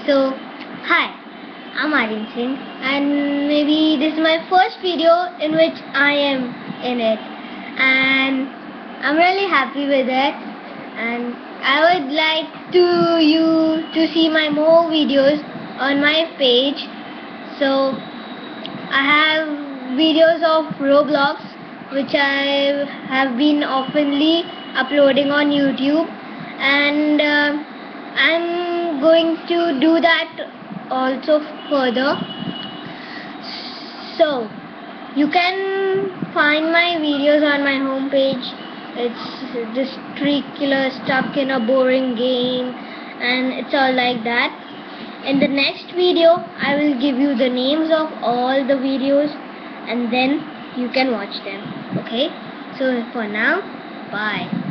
So, hi, I'm Aryan Singh, and maybe this is my first video in which I am in it, and I'm really happy with it, and I would like you to see my more videos on my page. So, I have videos of Roblox which I have been oftenly uploading on YouTube, and I'm going to do that also further. So you can find my videos on my homepage. It's Thestreekkiler stuck in a boring game, and it's all like that. In the next video, I will give you the names of all the videos, and then you can watch them. Okay? So for now, bye.